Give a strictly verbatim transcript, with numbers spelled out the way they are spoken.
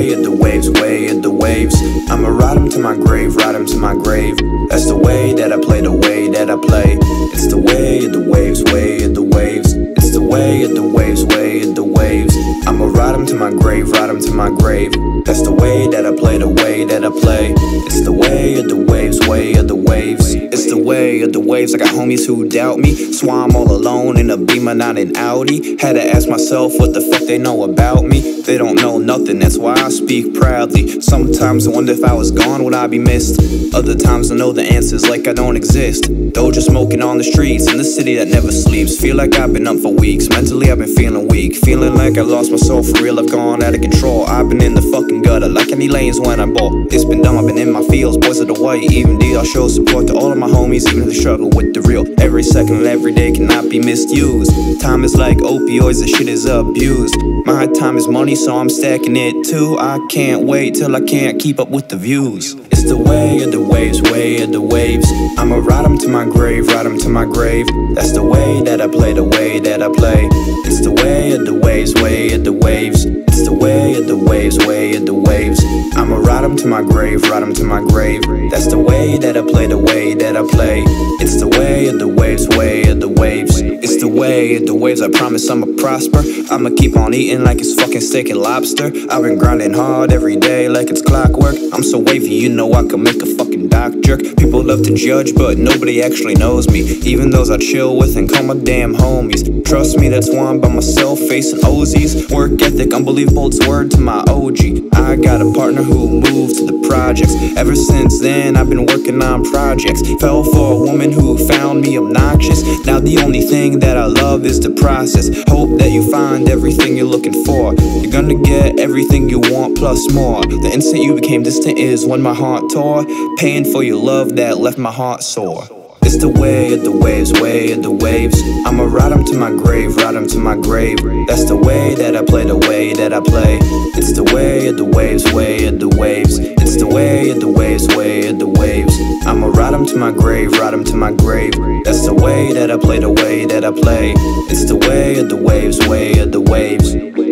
way of the waves, way of the waves. I'ma ride 'em to my grave, ride 'em to my grave. That's the way that I play, the way that I play. It's the way of the waves, way of the waves. It's the way of the waves, way of the waves. I'ma ride 'em to my grave, ride 'em to my grave. That's the way that I play, the way that I play. It's the way of the waves, way of the waves. It's the way of the waves. I got homies who doubt me, so I'm all alone in a Beamer, not an Audi. Had to ask myself what the fuck they know about me. They don't know nothing, that's why I speak proudly. Sometimes I wonder if I was gone, would I be missed? Other times I know the answers like I don't exist. Doja smoking on the streets in the city that never sleeps. Feel like I've been up for weeks, mentally I've been feeling weak. Feeling like I lost my soul for real, I've gone out of control. I've been in the fucking gutter like any lanes when I ball. It's been dumb, I've been in my fields, boys of the white. Even D, I'll show support to all of my homies, even if they struggle with the real. Every second of every day cannot be misused. Time is like opioids, the shit is abused. My time is money, so I'm stacking it too. I can't wait till I can't keep up with the views. It's the way of the waves, way of the waves. I'ma ride 'em to my grave, ride 'em to my grave. That's the way that I play, the way that I play. It's the way of the waves, way of the waves. It's the way of the waves, way of the waves. I'ma ride 'em to my grave, ride 'em to my grave. That's the way that I play, the way that I play. It's the way of the waves, way of the waves. It's the way of the waves, I promise I'ma prosper. I'ma keep on eating like it's fucking steak and lobster. I've been grinding hard every day like it's clockwork. I'm so wavy, you know I can make a fucking dock jerk. People love to judge, but nobody actually knows me. Even those I chill with and call my damn homies. Trust me, that's why I'm by myself, facing O Zs. Work ethic, unbelievable, it's word to my O G. I got a partner who moved to the projects. Ever since then, I've been working on projects. Fell for a woman who found me obnoxious. Now the only thing that I love is the process. Hope that you find everything you're looking for. You're gonna get everything you want plus more. The instant you became distant is when my heart tore. Paying for your love that left my heart sore. It's the way of the waves, way of the waves. I'ma ride 'em to my grave, ride 'em to my grave. That's the way that I play, the way that I play. It's the way of the waves, way of the waves. It's the way of the waves, way of the waves. I'ma ride 'em to my grave, ride 'em to my grave. That's the way that I play, the way that I play. It's the way of the waves, way of the waves.